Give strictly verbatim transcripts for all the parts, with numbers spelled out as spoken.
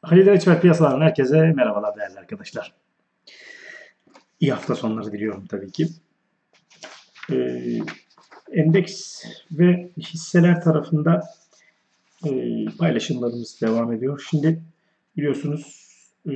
Halil Reçber piyasalarından herkese merhabalar değerli arkadaşlar. İyi hafta sonları diliyorum tabii ki. Ee, endeks ve hisseler tarafında e, paylaşımlarımız devam ediyor. Şimdi biliyorsunuz e,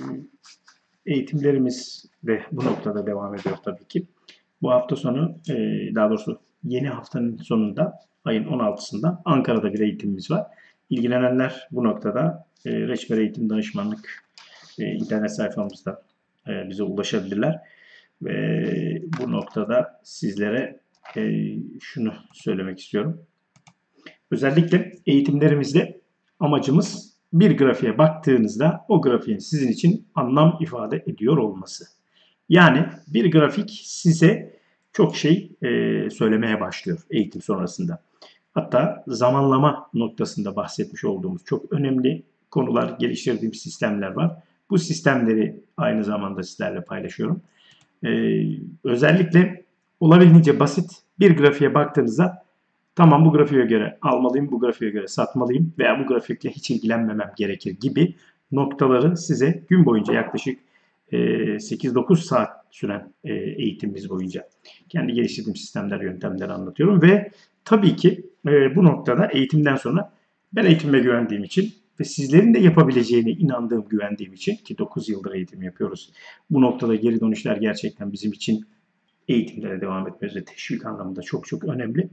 eğitimlerimiz de bu noktada devam ediyor tabii ki. Bu hafta sonu, e, daha doğrusu yeni haftanın sonunda, ayın on altısında Ankara'da bir eğitimimiz var. İlgilenenler bu noktada e, Reçber Eğitim Danışmanlık e, internet sayfamızda e, bize ulaşabilirler. Ve bu noktada sizlere e, şunu söylemek istiyorum. Özellikle eğitimlerimizde amacımız bir grafiğe baktığınızda o grafiğin sizin için anlam ifade ediyor olması. Yani bir grafik size çok şey e, söylemeye başlıyor eğitim sonrasında. Hatta zamanlama noktasında bahsetmiş olduğumuz çok önemli konular, geliştirdiğim sistemler var. Bu sistemleri aynı zamanda sizlerle paylaşıyorum. Ee, özellikle olabildiğince basit bir grafiğe baktığınızda tamam bu grafiğe göre almalıyım, bu grafiğe göre satmalıyım veya bu grafikle hiç ilgilenmemem gerekir gibi noktaları size gün boyunca yaklaşık e, sekiz dokuz saat süren e, eğitimimiz boyunca kendi geliştirdiğim sistemler, yöntemleri anlatıyorum ve tabii ki e, bu noktada eğitimden sonra ben eğitime güvendiğim için ve sizlerin de yapabileceğine inandığım, güvendiğim için ki dokuz yıldır eğitim yapıyoruz. Bu noktada geri dönüşler gerçekten bizim için eğitimlere devam etmemiz ve teşvik anlamında çok çok önemli.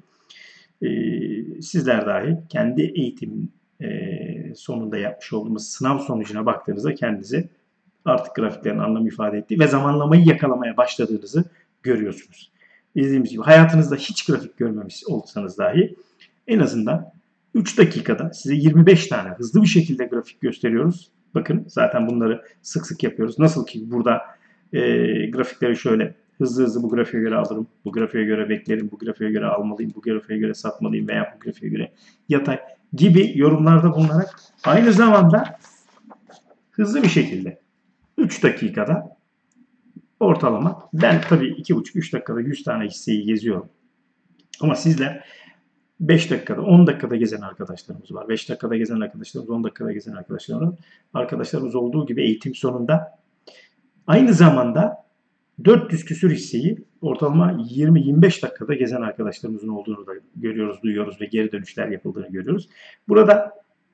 Ee, sizler dahi kendi eğitim e, sonunda yapmış olduğumuz sınav sonucuna baktığınızda kendinize artık grafiklerin anlam ifade ettiği ve zamanlamayı yakalamaya başladığınızı görüyorsunuz. Dediğimiz gibi hayatınızda hiç grafik görmemiş olsanız dahi en azından üç dakikada size yirmi beş tane hızlı bir şekilde grafik gösteriyoruz. Bakın zaten bunları sık sık yapıyoruz. Nasıl ki burada e, grafikleri şöyle hızlı hızlı bu grafiğe göre alırım, bu grafiğe göre beklerim, bu grafiğe göre almalıyım, bu grafiğe göre satmalıyım veya bu grafiğe göre yatay gibi yorumlarda bulunarak aynı zamanda hızlı bir şekilde üç dakikada ortalama ben tabii iki buçuk üç dakikada yüz tane hisseyi geziyorum. Ama sizler beş dakikada, on dakikada gezen arkadaşlarımız var. beş dakikada gezen arkadaşlarımız, on dakikada gezen arkadaşlarımız, arkadaşlarımız olduğu gibi eğitim sonunda aynı zamanda dört yüz küsür hisseyi ortalama yirmi yirmi beş dakikada gezen arkadaşlarımızın olduğunu da görüyoruz, duyuyoruz ve geri dönüşler yapıldığını görüyoruz. Burada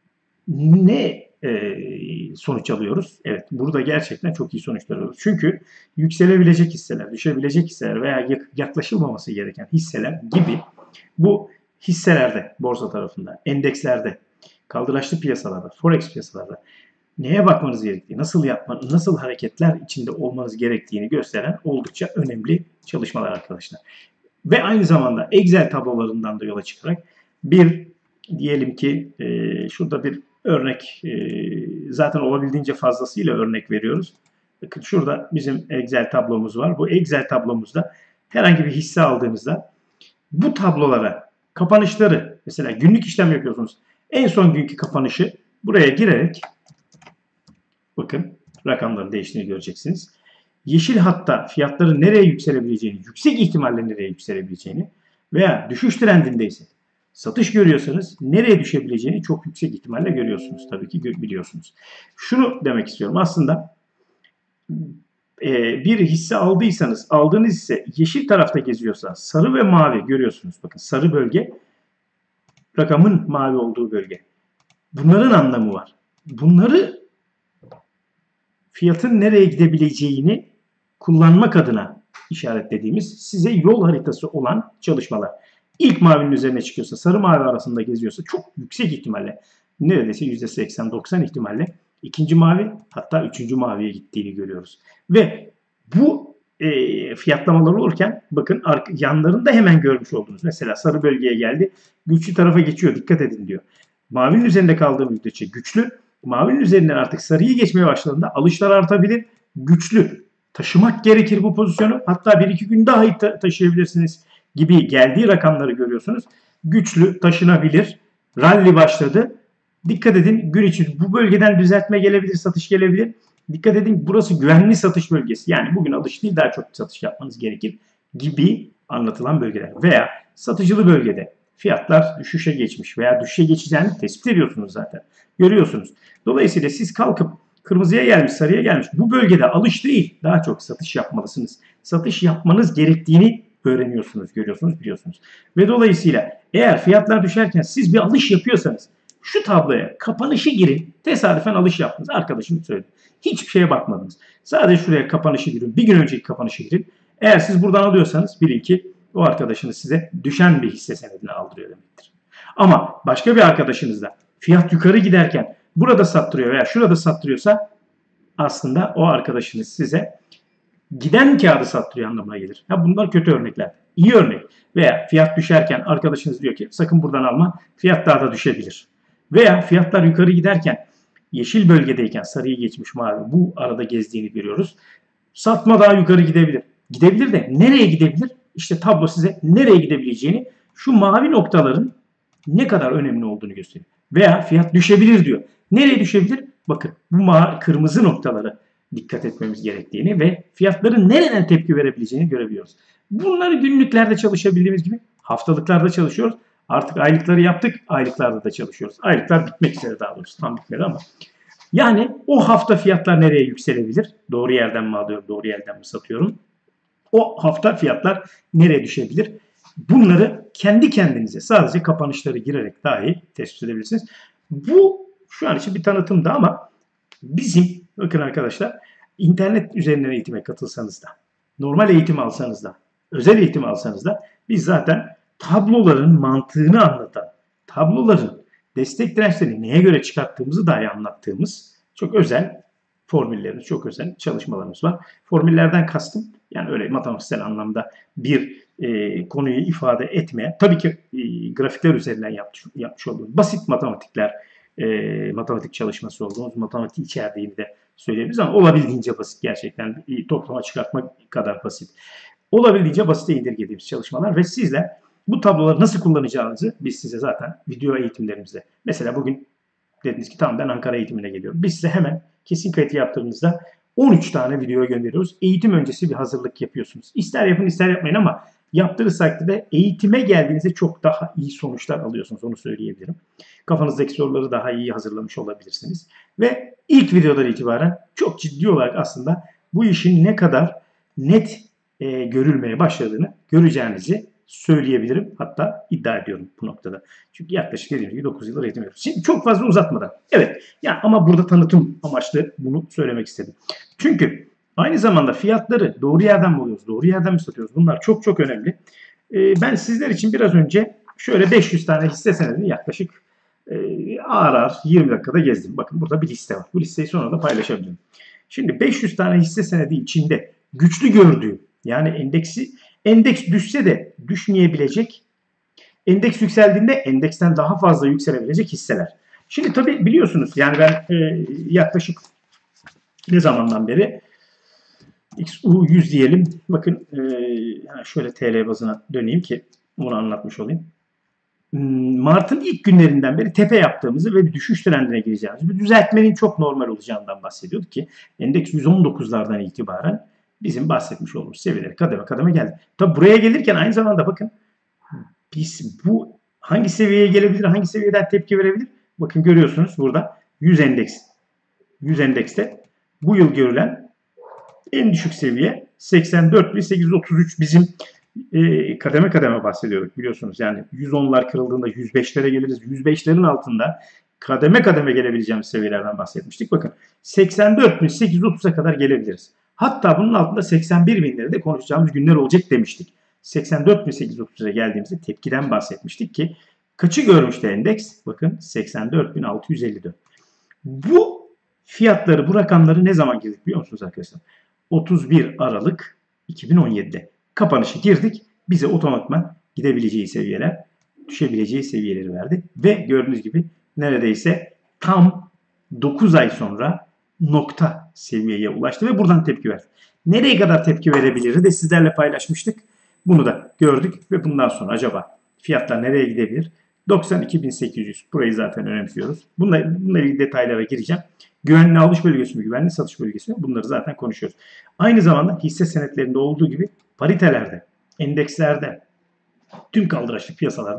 ne e, sonuç alıyoruz? Evet, burada gerçekten çok iyi sonuçlar alıyoruz. Çünkü yükselebilecek hisseler, düşebilecek hisseler veya yaklaşılmaması gereken hisseler gibi bu hisselerde, borsa tarafında, endekslerde, kaldıraçlı piyasalarda, forex piyasalarda neye bakmanız gerektiği, nasıl yapmanız, nasıl hareketler içinde olmanız gerektiğini gösteren oldukça önemli çalışmalar arkadaşlar. Ve aynı zamanda Excel tablolarından da yola çıkarak bir diyelim ki e, şurada bir örnek e, zaten olabildiğince fazlasıyla örnek veriyoruz. Bakın şurada bizim Excel tablomuz var. Bu Excel tablomuzda herhangi bir hisse aldığınızda bu tablolara kapanışları mesela günlük işlem yapıyorsunuz. En son günkü kapanışı buraya girerek bakın rakamların değiştiğini göreceksiniz. Yeşil hatta fiyatların nereye yükselebileceğini, yüksek ihtimalle nereye yükselebileceğini veya düşüş trendindeyse satış görüyorsanız nereye düşebileceğini çok yüksek ihtimalle görüyorsunuz. Tabii ki biliyorsunuz. Şunu demek istiyorum. Aslında bir hisse aldıysanız, aldığınız hisse yeşil tarafta geziyorsa sarı ve mavi görüyorsunuz. Bakın sarı bölge rakamın mavi olduğu bölge. Bunların anlamı var. Bunları fiyatın nereye gidebileceğini kullanmak adına işaretlediğimiz size yol haritası olan çalışmalar. İlk mavinin üzerine çıkıyorsa, sarı mavi arasında geziyorsa çok yüksek ihtimalle, neredeyse yüzde seksen doksan ihtimalle ikinci mavi hatta üçüncü maviye gittiğini görüyoruz. Ve bu e, fiyatlamalar olurken bakın yanlarında hemen görmüş olduğunuz mesela sarı bölgeye geldi, güçlü tarafa geçiyor, dikkat edin diyor. Mavinin üzerinde kaldığı müddetçe güçlü, mavinin üzerinden artık sarıyı geçmeye başladığında alışlar artabilir, güçlü. Taşımak gerekir bu pozisyonu. Hatta bir iki gün daha ta taşıyabilirsiniz gibi geldiği rakamları görüyorsunuz. Güçlü, taşınabilir. Rally başladı. Dikkat edin gün için bu bölgeden düzeltme gelebilir, satış gelebilir. Dikkat edin burası güvenli satış bölgesi. Yani bugün alış değil daha çok satış yapmanız gerekir gibi anlatılan bölgeler. Veya satıcılı bölgede fiyatlar düşüşe geçmiş veya düşüşe geçeceğini tespit ediyorsunuz zaten. Görüyorsunuz. Dolayısıyla siz kalkıp kırmızıya gelmiş, sarıya gelmiş. Bu bölgede alış değil, daha çok satış yapmalısınız. Satış yapmanız gerektiğini öğreniyorsunuz, görüyorsunuz, biliyorsunuz. Ve dolayısıyla eğer fiyatlar düşerken siz bir alış yapıyorsanız şu tabloya kapanışı girin. Tesadüfen alış yaptınız. Arkadaşım söyledi. Hiçbir şeye bakmadınız. Sadece şuraya kapanışı girin. Bir gün önceki kapanışı girin. Eğer siz buradan alıyorsanız bilin ki o arkadaşınız size düşen bir hisse senedini aldırıyor demektir. Ama başka bir arkadaşınız da fiyat yukarı giderken burada sattırıyor veya şurada sattırıyorsa aslında o arkadaşınız size giden kağıdı sattırıyor anlamına gelir. Ya bunlar kötü örnekler. İyi örnek. Veya fiyat düşerken arkadaşınız diyor ki sakın buradan alma, fiyat daha da düşebilir. Veya fiyatlar yukarı giderken yeşil bölgedeyken sarıyı geçmiş mavi bu arada gezdiğini görüyoruz. Satma daha yukarı gidebilir. Gidebilir de nereye gidebilir? İşte tablo size nereye gidebileceğini şu mavi noktaların ne kadar önemli olduğunu gösteriyor. Veya fiyat düşebilir diyor. Nereye düşebilir? Bakın bu mavi, kırmızı noktaları dikkat etmemiz gerektiğini ve fiyatların nereden tepki verebileceğini görebiliyoruz. Bunları günlüklerde çalışabildiğimiz gibi haftalıklarda çalışıyoruz. Artık aylıkları yaptık, aylıklarda da çalışıyoruz. Aylıklar bitmek üzere daha doğrusu tam bitmedi ama. Yani o hafta fiyatlar nereye yükselebilir? Doğru yerden mi alıyorum, doğru yerden mi satıyorum? O hafta fiyatlar nereye düşebilir? Bunları kendi kendinize sadece kapanışları girerek dahi tespit edebilirsiniz. Bu şu an için bir tanıtımdı ama bizim, bakın arkadaşlar, internet üzerinden eğitime katılsanız da, normal eğitim alsanız da, özel eğitim alsanız da biz zaten tabloların mantığını anlatan, tabloların destek dirençlerini neye göre çıkarttığımızı dahi anlattığımız çok özel formüllerimiz, çok özel çalışmalarımız var. Formüllerden kastım yani öyle matematiksel anlamda bir e, konuyu ifade etmeye, tabii ki e, grafikler üzerinden yapmış, yapmış olduğumuz basit matematikler, e, matematik çalışması olduğumuz matematik içerdiğini de söyleyebiliriz ama olabildiğince basit gerçekten bir toplama çıkartmak kadar basit. Olabildiğince basite indirgediğimiz çalışmalar ve sizler bu tabloları nasıl kullanacağınızı biz size zaten video eğitimlerimizde. Mesela bugün dediniz ki tamam ben Ankara eğitimine geliyorum. Biz size hemen kesin kayıt yaptığınızda on üç tane video gönderiyoruz. Eğitim öncesi bir hazırlık yapıyorsunuz. İster yapın ister yapmayın ama yaptığınız takdirde eğitime geldiğinizde çok daha iyi sonuçlar alıyorsunuz. Onu söyleyebilirim. Kafanızdaki soruları daha iyi hazırlamış olabilirsiniz. Ve ilk videodan itibaren çok ciddi olarak aslında bu işin ne kadar net e, görülmeye başladığını göreceğinizi söyleyebilirim. Hatta iddia ediyorum bu noktada. Çünkü yaklaşık dediğim gibi dokuz yıldır eğitim yapıyoruz. Şimdi çok fazla uzatmadan. Evet. Ya ama burada tanıtım amaçlı bunu söylemek istedim. Çünkü aynı zamanda fiyatları doğru yerden mi alıyoruz, doğru yerden mi satıyoruz? Bunlar çok çok önemli. Ee, ben sizler için biraz önce şöyle beş yüz tane hisse senedini yaklaşık e, ağır ağır yirmi dakikada gezdim. Bakın burada bir liste var. Bu listeyi sonra da paylaşabilirim. Şimdi beş yüz tane hisse senedi içinde güçlü gördüğüm yani endeksi endeks düşse de düşmeyebilecek, endeks yükseldiğinde endeksten daha fazla yükselebilecek hisseler. Şimdi tabii biliyorsunuz yani ben e, yaklaşık ne zamandan beri X U yüz diyelim. Bakın e, şöyle T L bazına döneyim ki bunu anlatmış olayım. Mart'ın ilk günlerinden beri tepe yaptığımızı ve bir düşüş trendine gireceğimizi, bir düzeltmenin çok normal olacağından bahsediyorduk ki endeks yüz on dokuzlardan itibaren bizim bahsetmiş olduğumuz seviyeleri kademe kademe geldi. Tabi buraya gelirken aynı zamanda bakın biz bu hangi seviyeye gelebilir, hangi seviyeden tepki verebilir? Bakın görüyorsunuz burada yüz endeks. yüz endekste bu yıl görülen en düşük seviye seksen dört bin sekiz yüz otuz üç bizim e, kademe kademe bahsediyorduk biliyorsunuz. Yani yüz onlar kırıldığında yüz beşlere geliriz. yüz beşlerin altında kademe kademe gelebileceğimiz seviyelerden bahsetmiştik. Bakın seksen dört bin sekiz yüz otuza kadar gelebiliriz. Hatta bunun altında seksen bir binleri de konuşacağımız günler olacak demiştik. seksen dört bin sekiz yüz otuza geldiğimizde tepkiden bahsetmiştik ki kaçı görmüştü endeks? Bakın seksen dört bin altı yüz elli dört. Bu fiyatları, bu rakamları ne zaman girdik biliyor musunuz arkadaşlar? otuz bir Aralık iki bin on yedi'de kapanışı girdik. Bize otomatikman gidebileceği seviyeler, düşebileceği seviyeleri verdi. Ve gördüğünüz gibi neredeyse tam dokuz ay sonra nokta seviyeye ulaştı ve buradan tepki verdi. Nereye kadar tepki verebilir de sizlerle paylaşmıştık. Bunu da gördük ve bundan sonra acaba fiyatlar nereye gidebilir? doksan iki bin sekiz yüz. Burayı zaten önemsiyoruz. Bununla, bununla ilgili detaylara gireceğim. Güvenli alış bölgesi mi, güvenli satış bölgesi mi? Bunları zaten konuşuyoruz. Aynı zamanda hisse senetlerinde olduğu gibi paritelerde, endekslerde, tüm kaldıraçlı piyasalarda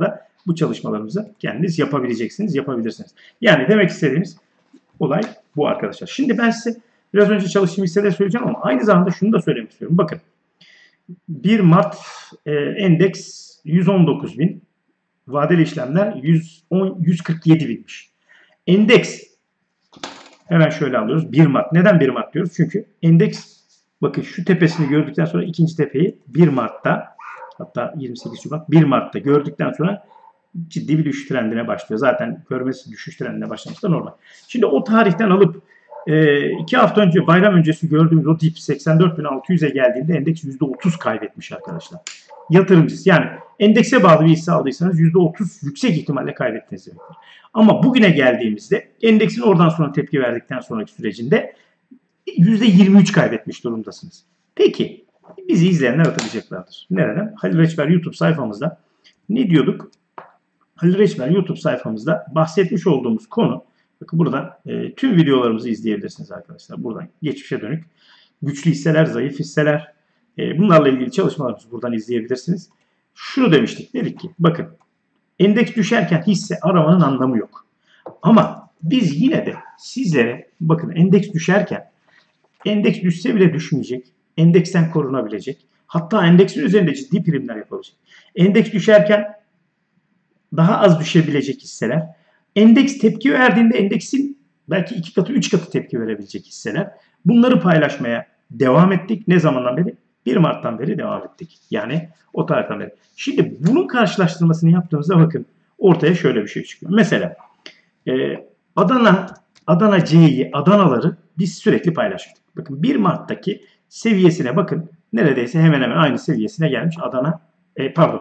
bu çalışmalarımızı kendiniz yapabileceksiniz, yapabilirsiniz. Yani demek istediğimiz olay bu arkadaşlar. Şimdi ben size biraz önce çalıştığım hisseleri söyleyeceğim ama aynı zamanda şunu da söylemek istiyorum. Bakın bir Mart e, endeks yüz on dokuz bin, vadeli işlemler yüz on, yüz kırk yedi binmiş. Endeks hemen şöyle alıyoruz. bir Mart. Neden bir Mart diyoruz? Çünkü endeks bakın şu tepesini gördükten sonra ikinci tepeyi bir Mart'ta, hatta yirmi sekiz Şubat bir Mart'ta gördükten sonra ciddi bir düşüş trendine başlıyor. Zaten görmesi düşüş trendine başlaması da normal. Şimdi o tarihten alıp e, iki hafta önce bayram öncesi gördüğümüz o dip seksen dört bin altı yüze geldiğinde endeks yüzde otuz kaybetmiş arkadaşlar. Yatırımcısı yani endekse bağlı bir hisse aldıysanız yüzde otuz yüksek ihtimalle kaybettiniz demektir. Ama bugüne geldiğimizde endeksin oradan sonra tepki verdikten sonraki sürecinde yüzde yirmi üç kaybetmiş durumdasınız. Peki bizi izleyenler hatırlayacaklardır. Nereden? Halil Reçber YouTube sayfamızda ne diyorduk? Halil Reçber YouTube sayfamızda bahsetmiş olduğumuz konu, bakın burada e, tüm videolarımızı izleyebilirsiniz arkadaşlar. Buradan geçmişe dönük güçlü hisseler, zayıf hisseler, e, bunlarla ilgili çalışmalarımızı buradan izleyebilirsiniz. Şunu demiştik, dedik ki bakın endeks düşerken hisse aramanın anlamı yok. Ama biz yine de sizlere bakın endeks düşerken endeks düşse bile düşmeyecek, endeksten korunabilecek, hatta endeksin üzerinde ciddi primler yapabilecek. Endeks düşerken daha az düşebilecek hisseler, endeks tepki verdiğinde endeksin belki iki katı, üç katı tepki verebilecek hisseler. Bunları paylaşmaya devam ettik. Ne zamandan beri? bir Mart'tan beri devam ettik. Yani o tarihten beri. Şimdi bunun karşılaştırmasını yaptığımızda bakın ortaya şöyle bir şey çıkıyor. Mesela e, Adana, Adana C'yi, Adanaları biz sürekli paylaştık. Bakın bir Mart'taki seviyesine bakın. Neredeyse hemen hemen aynı seviyesine gelmiş Adana, e, pardon,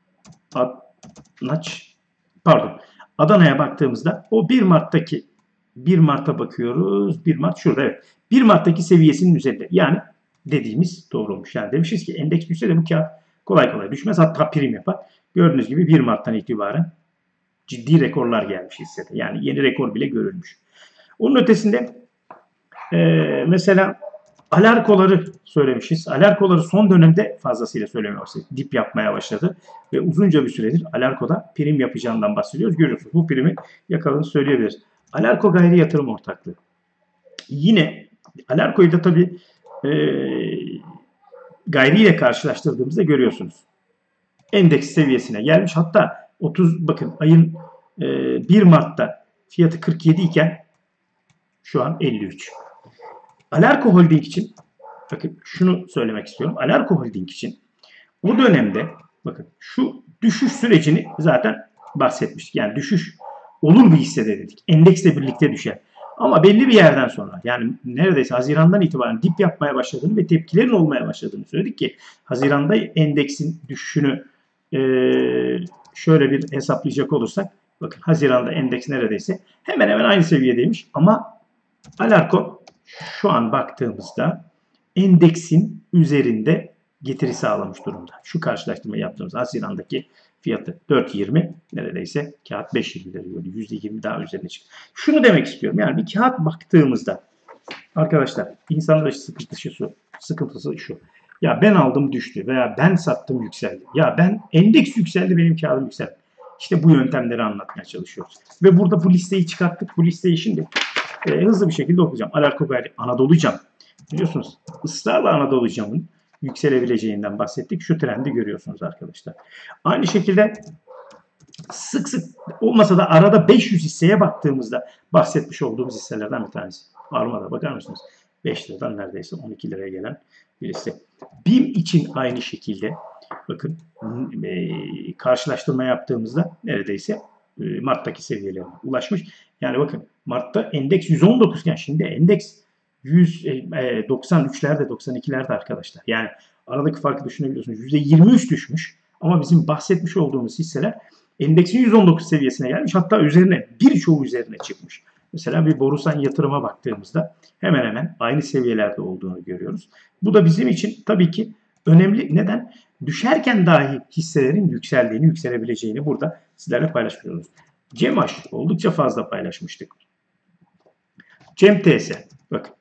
Adanaç, pardon, Adana'ya baktığımızda o bir Mart'taki bir Mart'a bakıyoruz. bir Mart şurada, evet. bir Mart'taki seviyesinin üzerinde. Yani dediğimiz doğru olmuş. Yani demişiz ki endeks düşse de bu kağıt kolay kolay düşmez. Hatta prim yapar. Gördüğünüz gibi bir Mart'tan itibaren ciddi rekorlar gelmiş hissede. Yani yeni rekor bile görülmüş. Onun ötesinde e, mesela Alarko'ları söylemişiz. Alarko'ları son dönemde fazlasıyla söylemeye başladı. Dip yapmaya başladı. Ve uzunca bir süredir Alarko'da prim yapacağından bahsediyoruz. Görüyorsunuz bu primi yakaladığını söyleyebiliriz. Alarko gayri yatırım ortaklığı. Yine Alarko'yu da tabii e, gayri ile karşılaştırdığımızda görüyorsunuz. Endeks seviyesine gelmiş. Hatta otuz bakın ayın e, bir Mart'ta fiyatı kırk yedi iken şu an elli üç. Alarko Holding için bakın şunu söylemek istiyorum. Alarko Holding için o dönemde bakın şu düşüş sürecini zaten bahsetmiştik. Yani düşüş olur bir hissede dedik. Endeksle birlikte düşer. Ama belli bir yerden sonra yani neredeyse Haziran'dan itibaren dip yapmaya başladığını ve tepkilerin olmaya başladığını söyledik ki Haziran'da endeksin düşüşünü e, şöyle bir hesaplayacak olursak bakın Haziran'da endeks neredeyse hemen hemen aynı seviyedeymiş ama Alarko şu an baktığımızda endeksin üzerinde getiri sağlamış durumda. Şu karşılaştırmayı yaptığımız Haziran'daki fiyatı dört yirmi neredeyse kağıt beş yirmileri gördü. yüzde yirmi daha üzerine çıktı. Şunu demek istiyorum. Yani bir kağıt baktığımızda arkadaşlar insanların sıkıntısı şu. Sıkıntısı şu. Ya ben aldım düştü veya ben sattım yükseldi. Ya ben endeks yükseldi benim kağıdım yükseldi. İşte bu yöntemleri anlatmaya çalışıyoruz. Ve burada bu listeyi çıkarttık. Bu listeyi şimdi e, hızlı bir şekilde okuyacağım. Alarko gayri Anadolu Cam. Biliyorsunuz ısrarla Anadolu Cam'ın yükselebileceğinden bahsettik. Şu trendi görüyorsunuz arkadaşlar. Aynı şekilde sık sık olmasa da arada beş yüz hisseye baktığımızda bahsetmiş olduğumuz hisselerden bir tanesi. Armada bakar mısınız? beş liradan neredeyse on iki liraya gelen bir hisse. B İ M için aynı şekilde bakın e, karşılaştırma yaptığımızda neredeyse e, Mart'taki seviyelerine ulaşmış. Yani bakın Mart'ta endeks yüz on dokuz iken şimdi endeks yüz doksan üçlerde doksan ikilerde arkadaşlar. Yani aradaki farkı düşünebiliyorsunuz. yüzde yirmi üç düşmüş ama bizim bahsetmiş olduğumuz hisseler endeksin yüz on dokuz seviyesine gelmiş. Hatta üzerine birçoğu üzerine çıkmış. Mesela bir Borusan Yatırım'a baktığımızda hemen hemen aynı seviyelerde olduğunu görüyoruz. Bu da bizim için tabii ki önemli. Neden? Düşerken dahi hisselerin yükseldiğini, yükselebileceğini burada sizlerle paylaşıyoruz. Cemaş oldukça fazla paylaşmıştık. Cem T S. Bakın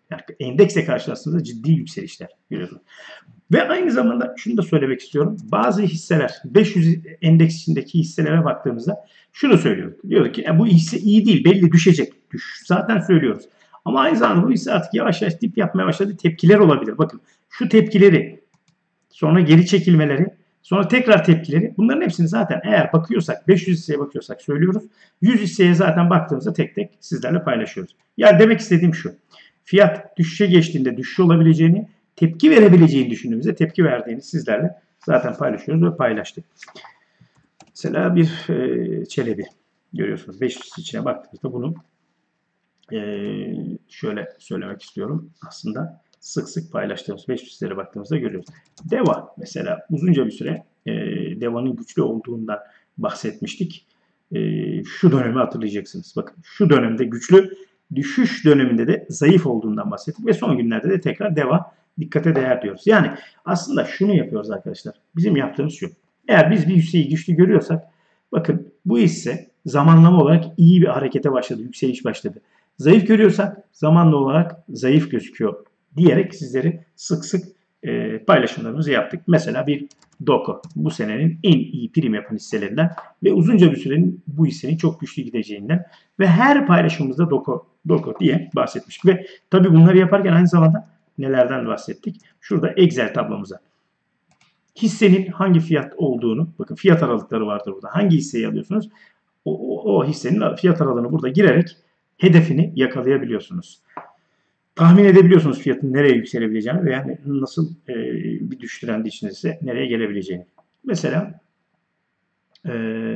Yani endeksle karşılaştığınızda ciddi yükselişler görüyorsunuz. Ve aynı zamanda şunu da söylemek istiyorum. Bazı hisseler, beş yüz endeks içindeki hisselere baktığımızda şunu söylüyoruz. Diyor ki e, bu hisse iyi değil, belli düşecek. Düş, zaten söylüyoruz. Ama aynı zamanda bu hisse artık yavaş yavaş dip yapmaya başladı. Tepkiler olabilir. Bakın şu tepkileri, sonra geri çekilmeleri, sonra tekrar tepkileri, bunların hepsini zaten eğer bakıyorsak, beş yüz hisseye bakıyorsak söylüyoruz. yüz hisseye zaten baktığımızda tek tek sizlerle paylaşıyoruz. Yani demek istediğim şu. Fiyat düşüşe geçtiğinde düşüş olabileceğini, tepki verebileceğini düşündüğümüzde tepki verdiğini sizlerle zaten paylaşıyoruz ve paylaştık. Mesela bir e, Çelebi görüyorsunuz. beş yüz içine baktığımızda bunu e, şöyle söylemek istiyorum. Aslında sık sık paylaştığımız beş yüzlere baktığımızda görüyoruz. Deva mesela uzunca bir süre e, Deva'nın güçlü olduğundan bahsetmiştik. E, şu dönemi hatırlayacaksınız. Bakın şu dönemde güçlü, düşüş döneminde de zayıf olduğundan bahsettik ve son günlerde de tekrar Deva dikkate değer diyoruz. Yani aslında şunu yapıyoruz arkadaşlar. Bizim yaptığımız şu. Eğer biz bir hisseyi güçlü görüyorsak bakın bu hisse zamanlama olarak iyi bir harekete başladı, yükseliş başladı. Zayıf görüyorsak zamanlı olarak zayıf gözüküyor diyerek sizleri sık sık e, paylaşımlarımızı yaptık. Mesela bir Doko bu senenin en iyi prim yapan hisselerinden ve uzunca bir sürenin bu hissenin çok güçlü gideceğinden ve her paylaşımımızda Doko, Doko diye bahsetmiştik. Ve tabii bunları yaparken aynı zamanda nelerden bahsettik? Şurada Excel tablomuza hissenin hangi fiyat olduğunu, bakın fiyat aralıkları vardır burada. Hangi hisseyi alıyorsunuz? O, o, o hissenin fiyat aralığını burada girerek hedefini yakalayabiliyorsunuz. Tahmin edebiliyorsunuz fiyatın nereye yükselebileceğini veya nasıl e, bir düşüş trendi içindeyse nereye gelebileceğini. Mesela e,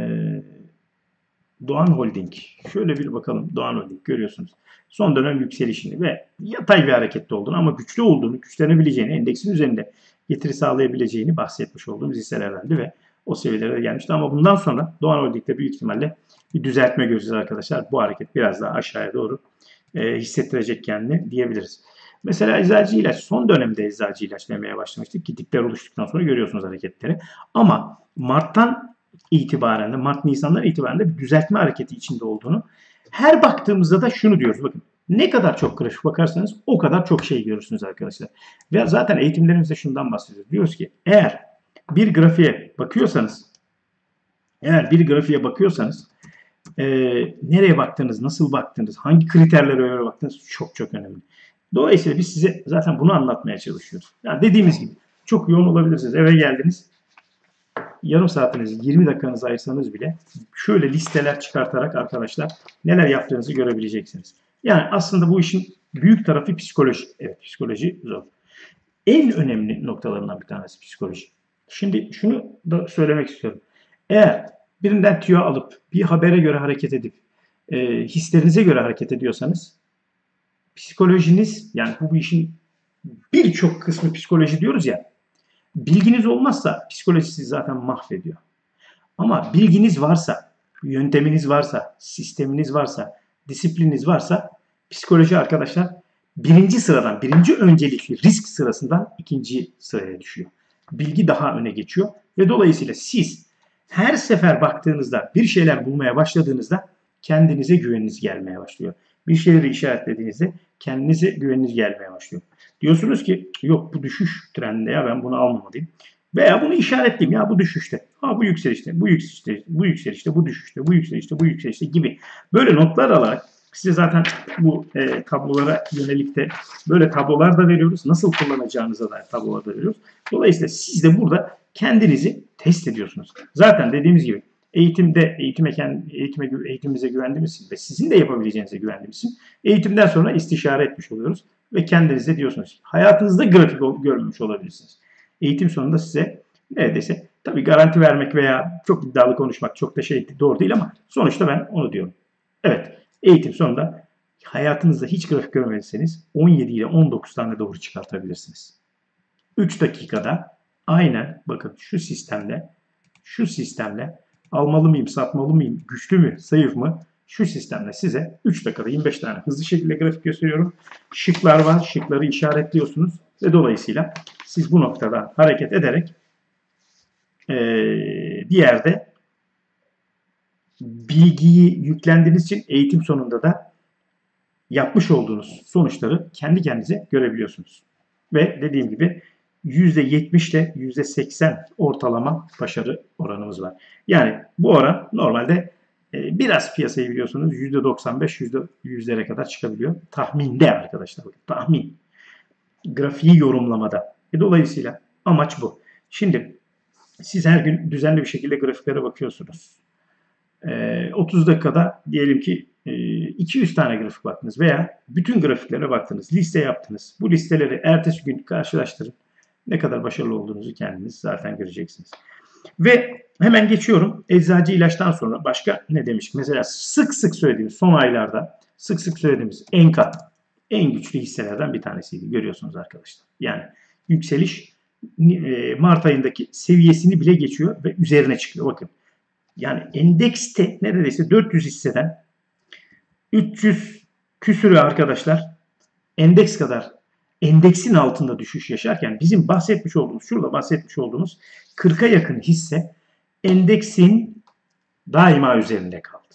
Doğan Holding. Şöyle bir bakalım. Doğan Holding görüyorsunuz. Son dönem yükselişini ve yatay bir harekette olduğunu ama güçlü olduğunu, güçlenebileceğini, endeksin üzerinde getiri sağlayabileceğini bahsetmiş olduğumuz hisselerdendi ve o seviyelere de gelmişti. Ama bundan sonra Doğan Holding'de büyük ihtimalle bir düzeltme göreceğiz arkadaşlar. Bu hareket biraz daha aşağıya doğru e, hissettirecek kendini diyebiliriz. Mesela eczacı ilaç. Son dönemde eczacı ilaç demeye başlamıştık ki dipler oluştuktan sonra görüyorsunuz hareketleri. Ama Mart'tan itibaren de Mart Nisan'dan itibaren de bir düzeltme hareketi içinde olduğunu her baktığımızda da şunu diyoruz. Bakın ne kadar çok grafik bakarsanız o kadar çok şey görürsünüz arkadaşlar. Ve zaten eğitimlerimizde şundan bahsediyoruz. Diyoruz ki eğer bir grafiğe bakıyorsanız eğer bir grafiğe bakıyorsanız e, nereye baktınız, nasıl baktınız, hangi kriterlere göre baktınız çok çok önemli. Dolayısıyla biz size zaten bunu anlatmaya çalışıyoruz. Yani dediğimiz gibi çok yoğun olabilirsiniz. Eve geldiniz. Yarım saatinizi, yirmi dakikanızı ayırsanız bile şöyle listeler çıkartarak arkadaşlar neler yaptığınızı görebileceksiniz. Yani aslında bu işin büyük tarafı psikoloji. Evet, psikoloji zor. En önemli noktalarından bir tanesi psikoloji. Şimdi şunu da söylemek istiyorum. Eğer birinden tüyo alıp bir habere göre hareket edip e, hislerinize göre hareket ediyorsanız psikolojiniz, yani bu işin birçok kısmı psikoloji diyoruz ya, bilginiz olmazsa psikoloji sizi zaten mahvediyor. Ama bilginiz varsa, yönteminiz varsa, sisteminiz varsa, disiplininiz varsa psikoloji arkadaşlar birinci sıradan, birinci öncelikli risk sırasından ikinci sıraya düşüyor. Bilgi daha öne geçiyor ve dolayısıyla siz her sefer baktığınızda, bir şeyler bulmaya başladığınızda kendinize güveniniz gelmeye başlıyor. Bir şeyleri işaretlediğinizde kendinize güveniniz gelmeye başlıyor. Diyorsunuz ki yok bu düşüş trendinde ya ben bunu almamalıyım. Veya bunu işaretleyeyim ya bu düşüşte, ha bu yükselişte, bu yükselişte, bu yükselişte, bu düşüşte, bu yükselişte, bu yükselişte gibi böyle notlar alarak size zaten bu e, tablolara yönelik de böyle tablolar da veriyoruz. Nasıl kullanacağınıza dair tablolar da veriyoruz. Dolayısıyla siz de burada kendinizi test ediyorsunuz. Zaten dediğimiz gibi eğitimde eğitime, eğitime eğitimimize güvendiğimiz için ve sizin de yapabileceğinize güvendiğimiz için eğitimden sonra istişare etmiş oluyoruz ve kendinize diyorsunuz. Hayatınızda grafik görmüş olabilirsiniz. Eğitim sonunda size neredeyse tabii garanti vermek veya çok iddialı konuşmak çok da şey doğru değil ama sonuçta ben onu diyorum. Evet, eğitim sonunda hayatınızda hiç grafik görmediyseniz on yedi ile on dokuz tane doğru çıkartabilirsiniz. üç dakikada aynen bakın şu sistemle şu sistemle almalı mıyım, satmalı mıyım, güçlü mü, zayıf mı? Şu sistemle size üç dakikada yirmi beş tane hızlı şekilde grafik gösteriyorum. Şıklar var, şıkları işaretliyorsunuz ve dolayısıyla siz bu noktada hareket ederek e, bir yerde bilgiyi yüklendiğiniz için eğitim sonunda da yapmış olduğunuz sonuçları kendi kendinize görebiliyorsunuz. Ve dediğim gibi yüzde yetmiş ile yüzde seksen ortalama başarı oranımız var. Yani bu oran normalde e, biraz piyasayı biliyorsunuz yüzde doksan beş yüzde yüzlere kadar çıkabiliyor. Tahminde arkadaşlar. Tahmin. Grafiği yorumlamada. E, dolayısıyla amaç bu. Şimdi siz her gün düzenli bir şekilde grafiklere bakıyorsunuz. E, otuz dakikada diyelim ki iki yüz tane grafik baktınız veya bütün grafiklere baktınız, liste yaptınız. Bu listeleri ertesi gün karşılaştırın. Ne kadar başarılı olduğunuzu kendiniz zaten göreceksiniz. Ve hemen geçiyorum. Eczacı ilaçtan sonra başka ne demiş? Mesela sık sık söylediğimiz son aylarda sık sık söylediğimiz Enka en güçlü hisselerden bir tanesiydi. Görüyorsunuz arkadaşlar. Yani yükseliş Mart ayındaki seviyesini bile geçiyor ve üzerine çıkıyor. Bakın. Yani endekste neredeyse dört yüz hisseden üç yüz küsürü arkadaşlar endeks kadar endeksin altında düşüş yaşarken bizim bahsetmiş olduğumuz, şurada bahsetmiş olduğumuz kırka yakın hisse endeksin daima üzerinde kaldı.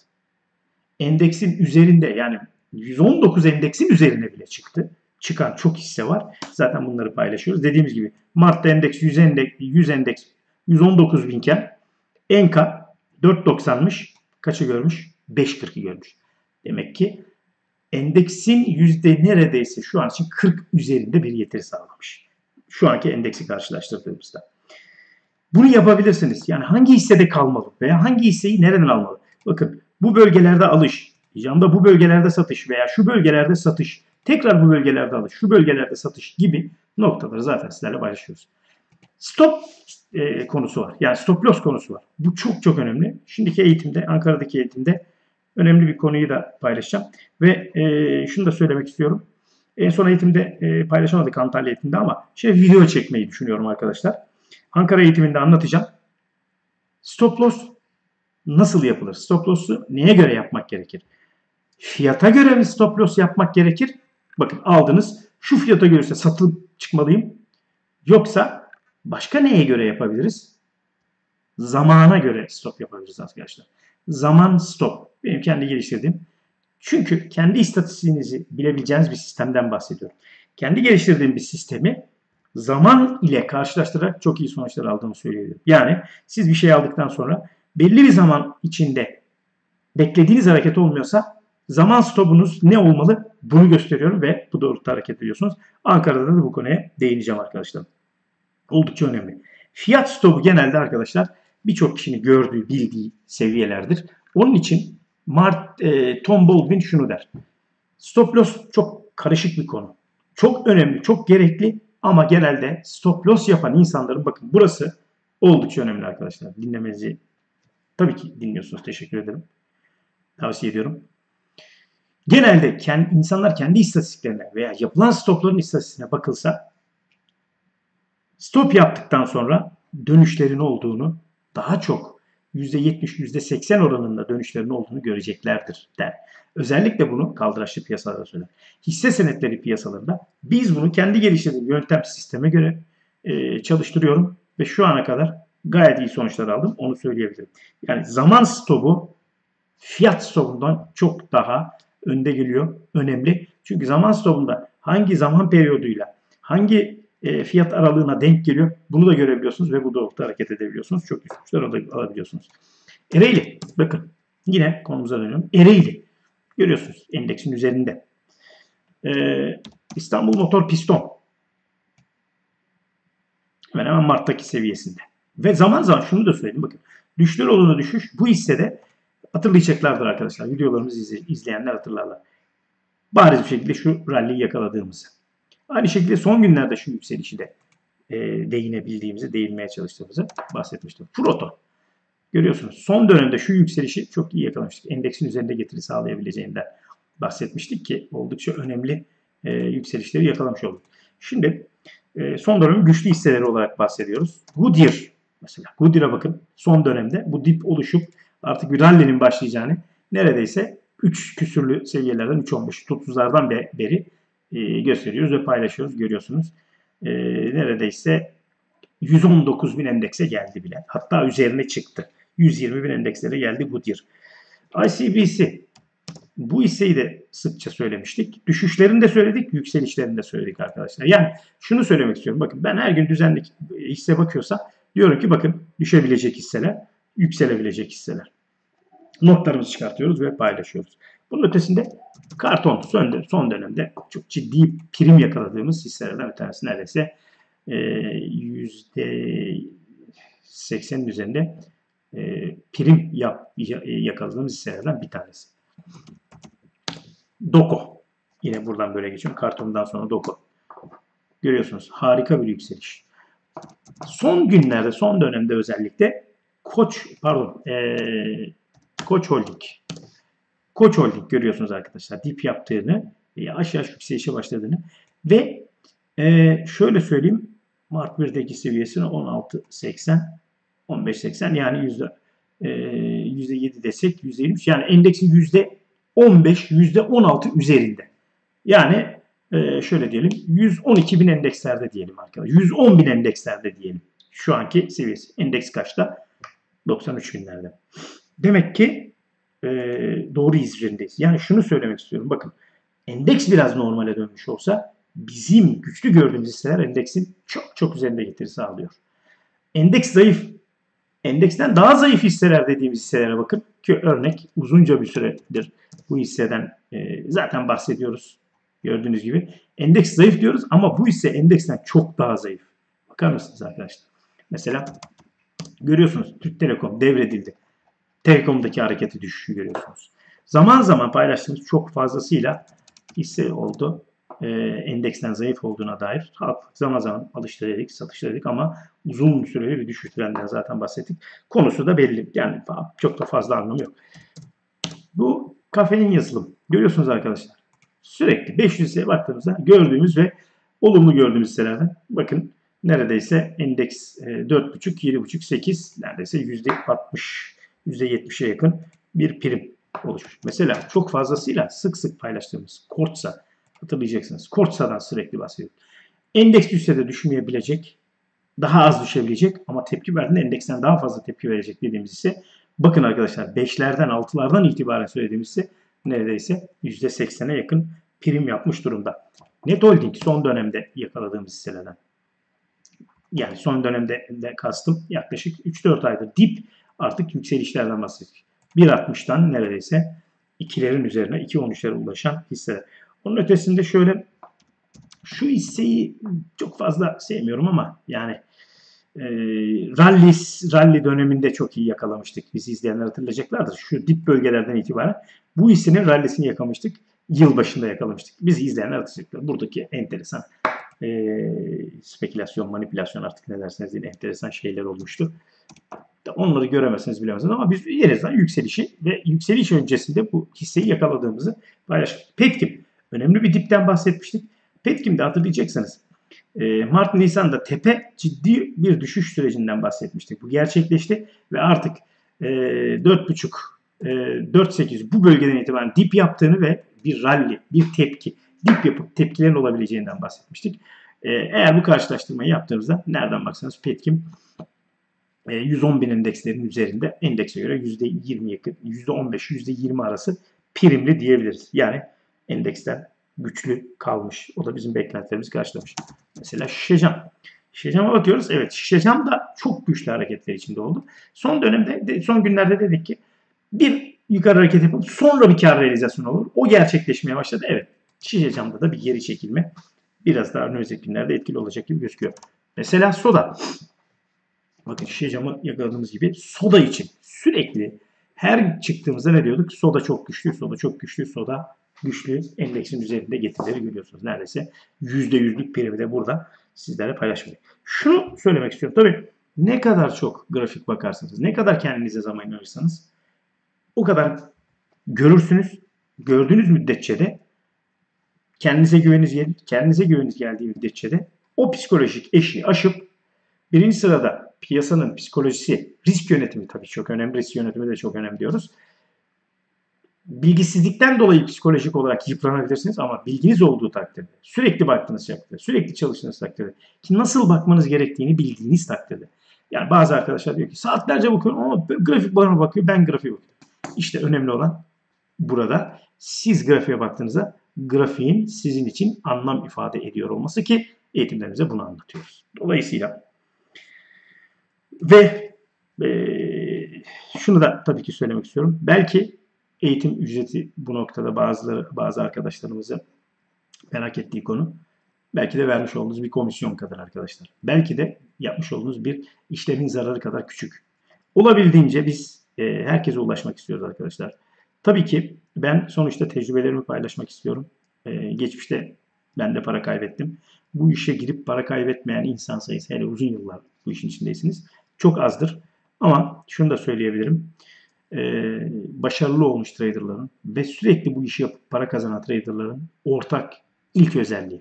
Endeksin üzerinde yani yüz on dokuz endeksin üzerine bile çıktı. Çıkan çok hisse var. Zaten bunları paylaşıyoruz. Dediğimiz gibi Mart'ta endeks yüz endeks, yüz endeks yüz on dokuz binken Enka dört doksanmış. Kaçı görmüş? beş kırkı görmüş. Demek ki endeksin yüzde neredeyse şu an için kırk üzerinde bir getiri sağlamış. Şu anki endeksi karşılaştırdığımızda. Bunu yapabilirsiniz. Yani hangi hissede kalmalı veya hangi hisseyi nereden almalı? Bakın bu bölgelerde alış, yanında bu bölgelerde satış veya şu bölgelerde satış, tekrar bu bölgelerde alış, şu bölgelerde satış gibi noktaları zaten sizlerle paylaşıyoruz. Stop e, konusu var. Yani stop loss konusu var. Bu çok çok önemli. Şimdiki eğitimde, Ankara'daki eğitimde önemli bir konuyu da paylaşacağım. Ve e, şunu da söylemek istiyorum. En son eğitimde e, paylaşamadık Antalya eğitimde ama şey video çekmeyi düşünüyorum arkadaşlar. Ankara eğitiminde anlatacağım. Stop loss nasıl yapılır? Stop loss'u neye göre yapmak gerekir? Fiyata göre mi stop loss yapmak gerekir? Bakın aldınız. Şu fiyata göre satılıp çıkmalıyım. Yoksa başka neye göre yapabiliriz? Zamana göre stop yapabiliriz arkadaşlar. Zaman stop. Benim kendi geliştirdiğim. Çünkü kendi istatistiğinizi bilebileceğiniz bir sistemden bahsediyorum. Kendi geliştirdiğim bir sistemi zaman ile karşılaştırarak çok iyi sonuçlar aldığımı söyleyebilirim. Yani siz bir şey aldıktan sonra belli bir zaman içinde beklediğiniz hareket olmuyorsa zaman stopunuz ne olmalı? Bunu gösteriyorum ve bu doğrultuda hareket ediyorsunuz. Ankara'da da bu konuya değineceğim arkadaşlar. Oldukça önemli. Fiyat stopu genelde arkadaşlar birçok kişinin gördüğü, bildiği seviyelerdir. Onun için Mart, e, Tom Baldwin şunu der. Stop loss çok karışık bir konu. Çok önemli, çok gerekli ama genelde stop loss yapan insanların bakın burası oldukça önemli arkadaşlar. Dinlemenizi tabii ki dinliyorsunuz. Teşekkür ederim. Tavsiye ediyorum. Genelde kendi, insanlar kendi istatistiklerine veya yapılan stopların istatistiğine bakılsa stop yaptıktan sonra dönüşlerin olduğunu daha çok yüzde yetmiş yüzde seksen oranında dönüşlerin olduğunu göreceklerdir der. Özellikle bunu kaldıraçlı piyasalarda söyler. Hisse senetleri piyasalarında biz bunu kendi geliştirdiğim yöntem sisteme göre e, çalıştırıyorum ve şu ana kadar gayet iyi sonuçlar aldım. Onu söyleyebilirim. Yani zaman stopu fiyat stopundan çok daha önde geliyor. Önemli. Çünkü zaman stopunda hangi zaman periyoduyla hangi e, fiyat aralığına denk geliyor bunu da görebiliyorsunuz ve bu doğrultuda hareket edebiliyorsunuz. Çok iyi sonuçlar alabiliyorsunuz. Ereğli. Bakın yine konumuza dönüyorum. Ereğli. Görüyorsunuz endeksin üzerinde. Ee, İstanbul Motor Piston. Hemen hemen Mart'taki seviyesinde. Ve zaman zaman şunu da söyleyeyim. Bakın düşler olduğuna düşüş bu hissede hatırlayacaklardır arkadaşlar. Videolarımızı izle, izleyenler hatırlarlar. Bariz bir şekilde şu rally'yi yakaladığımızı. Aynı şekilde son günlerde şu yükselişi de e, değinebildiğimizi, değinmeye çalıştığımızı bahsetmiştim. Proto. Görüyorsunuz son dönemde şu yükselişi çok iyi yakalamıştık. Endeksin üzerinde getiri sağlayabileceğinden bahsetmiştik ki oldukça önemli e, yükselişleri yakalamış olduk. Şimdi e, son dönemin güçlü hisseleri olarak bahsediyoruz. Goodyear mesela. Goodyear'a bakın son dönemde bu dip oluşup artık bir rally'nin başlayacağını neredeyse üç küsürlü seviyelerden üç on beş otuzlardan beri e, gösteriyoruz ve paylaşıyoruz. Görüyorsunuz. E, neredeyse yüz on dokuz bin endekse geldi bile. Hatta üzerine çıktı. yüz yirmi bin endekslere geldi Goodyear. I C B C. Bu hisseyi de sıkça söylemiştik. Düşüşlerini de söyledik, yükselişlerini de söyledik arkadaşlar. Yani şunu söylemek istiyorum. Bakın ben her gün düzenli hisse bakıyorsam diyorum ki bakın düşebilecek hisseler, yükselebilecek hisseler. Notlarımızı çıkartıyoruz ve paylaşıyoruz. Bunun ötesinde karton son dönemde çok ciddi prim yakaladığımız hisselerden bir tanesi. Neredeyse yüzde seksenin üzerinde prim yap, yakaladığımız hisselerden bir tanesi. Doko. Yine buradan böyle geçiyorum. Kartondan sonra Doko. Görüyorsunuz harika bir yükseliş. Son günlerde, son dönemde özellikle Koç, pardon, ee, Koç Holding. Koç Holding görüyorsunuz arkadaşlar. Dip yaptığını, yavaş yavaş yükselişe başladığını ve ee, şöyle söyleyeyim. Mart birdeki seviyesini on altı seksen, on beş seksen yani yüzde yüzde yedi desek yüzde yirmi yani endeksin yüzde on beş, yüzde on altı üzerinde. Yani e, şöyle diyelim yüz on iki bin endekslerde diyelim arkadaşlar. yüz on bin endekslerde diyelim. Şu anki seviyesi. Endeks kaçta? doksan üç binlerde. Demek ki e, doğru izlerindeyiz. Yani şunu söylemek istiyorum. Bakın endeks biraz normale dönmüş olsa bizim güçlü gördüğümüz hisseler endeksin çok çok üzerinde getiri sağlıyor. Endeks zayıf. Endeksten daha zayıf hisseler dediğimiz hisselere bakın. Ki örnek uzunca bir süredir bu hisseden e, zaten bahsediyoruz. Gördüğünüz gibi. Endeks zayıf diyoruz ama bu hisse endeksten çok daha zayıf. Bakar mısınız arkadaşlar? Mesela görüyorsunuz Türk Telekom devredildi. Telekom'daki hareketi düşüşü görüyorsunuz. Zaman zaman paylaştığımız çok fazlasıyla hisse oldu. E, endeksten zayıf olduğuna dair zaman zaman alışta dedik, satışta dedik ama uzun süreli bir düşüş trendinden zaten bahsettik. Konusu da belli. Yani çok da fazla anlamı yok. Bu kafein yazılım. Görüyorsunuz arkadaşlar. Sürekli beş yüz hisseye baktığımızda gördüğümüz ve olumlu gördüğümüz hisselerden bakın neredeyse endeks dört buçuk, yedi buçuk, sekiz neredeyse yüzde altmış, yüzde yetmişe yakın bir prim oluşmuş. Mesela çok fazlasıyla sık sık paylaştığımız Kortsa hatırlayacaksınız. Kortsa'dan sürekli bahsediyorum. Endeks düşse de düşmeyebilecek, daha az düşebilecek ama tepki verdiğinde endeksten daha fazla tepki verecek dediğimiz ise bakın arkadaşlar beşlerden altılardan itibaren söylediğimiz ise neredeyse yüzde seksene yakın prim yapmış durumda. Net Holding son dönemde yakaladığımız hisselerden. Yani son dönemde de kastım yaklaşık üç dört aydır dip artık yükselişlerden bahsettik. bir altmıştan neredeyse ikilerin üzerine iki on üçlere ulaşan hisseler. Onun ötesinde şöyle şu hisseyi çok fazla sevmiyorum ama yani e, rally, rally döneminde çok iyi yakalamıştık. Bizi izleyenler hatırlayacaklardır. Şu dip bölgelerden itibaren bu hissenin rallisini yakalamıştık. Yıl başında yakalamıştık. Bizi izleyenler hatırlayacaklar. Buradaki enteresan e, spekülasyon, manipülasyon artık ne derseniz deyin enteresan şeyler olmuştu. Onları göremezsiniz bilemezsiniz ama biz en azından yükselişi ve yükseliş öncesinde bu hisseyi yakaladığımızı paylaştık. Petkim. Önemli bir dipten bahsetmiştik. Petkim'de hatırlayacaksınız. Mart Nisan'da tepe ciddi bir düşüş sürecinden bahsetmiştik. Bu gerçekleşti ve artık dört buçuk dört sekiz bu bölgeden itibaren dip yaptığını ve bir rally, bir tepki, dip yapıp tepkilerin olabileceğinden bahsetmiştik. Eğer bu karşılaştırmayı yaptığımızda nereden baksanız Petkim yüz on bin endekslerin üzerinde endekse göre yüzde yirmi yakın, yüzde on beş yüzde yirmi arası primli diyebiliriz. Yani endeksten güçlü kalmış. O da bizim beklentilerimizi karşılamış. Mesela Şişecam. Şişecam'a bakıyoruz. Evet, Şişecam da çok güçlü hareketler içinde oldu. Son dönemde, son günlerde dedik ki bir yukarı hareket yapıp sonra bir kar realizasyonu olur. O gerçekleşmeye başladı. Evet, Şişecam'da da bir geri çekilme biraz daha önümüzdeki günlerde etkili olacak gibi gözüküyor. Mesela soda. Bakın Şişecam'ı yakaladığımız gibi soda için sürekli her çıktığımızda ne diyorduk? Soda çok güçlü, soda çok güçlü, soda güçlü. Endeksin üzerinde getirileri görüyorsunuz. Neredeyse yüzde yüzlük primi de burada sizlerle paylaşmayacak. Şunu söylemek istiyorum. Tabii ne kadar çok grafik bakarsınız, ne kadar kendinize zaman ayırırsanız o kadar görürsünüz. Gördüğünüz müddetçe de kendinize güveniniz gelir. Kendinize güveniniz geldiği müddetçe de o psikolojik eşiği aşıp birinci sırada piyasanın psikolojisi, risk yönetimi tabii çok önemli. Risk yönetimi de çok önemli diyoruz. Bilgisizlikten dolayı psikolojik olarak yıpranabilirsiniz ama bilginiz olduğu takdirde, sürekli baktığınız takdirde, sürekli çalıştığınız takdirde ki nasıl bakmanız gerektiğini bildiğiniz takdirde. Yani bazı arkadaşlar diyor ki saatlerce bakıyorum ama grafik bana bakıyor, ben grafiğe bakıyorum. İşte önemli olan burada Siz grafiğe baktığınızda grafiğin sizin için anlam ifade ediyor olması ki eğitimlerimize bunu anlatıyoruz. Dolayısıyla ve e, şunu da tabii ki söylemek istiyorum. Belki eğitim ücreti bu noktada bazıları, bazı arkadaşlarımızı merak ettiği konu. Belki de vermiş olduğunuz bir komisyon kadar arkadaşlar. Belki de yapmış olduğunuz bir işlemin zararı kadar küçük. Olabildiğince biz e, herkese ulaşmak istiyoruz arkadaşlar. Tabii ki ben sonuçta tecrübelerimi paylaşmak istiyorum. E, geçmişte ben de para kaybettim. Bu işe girip para kaybetmeyen insan sayısı, hele uzun yıllar bu işin içindeysiniz, çok azdır. Ama şunu da söyleyebilirim. E, başarılı olmuş traderların ve sürekli bu işi yapıp para kazanan traderların ortak ilk özelliği,